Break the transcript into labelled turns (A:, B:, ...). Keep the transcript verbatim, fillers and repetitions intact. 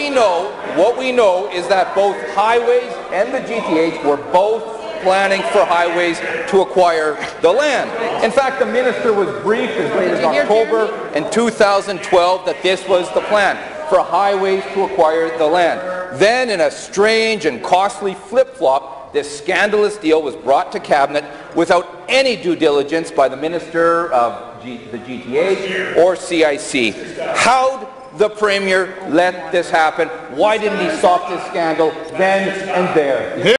A: we know, what we know is that both highways and the G T H were both planning for highways to acquire the land. In fact, the minister was briefed as late as October in two thousand twelve that this was the plan, for highways to acquire the land. Then, in a strange and costly flip-flop, this scandalous deal was brought to Cabinet without any due diligence by the Minister of G the G T H or C I C. How'd the Premier let this happen? Why didn't he stop this scandal then and there?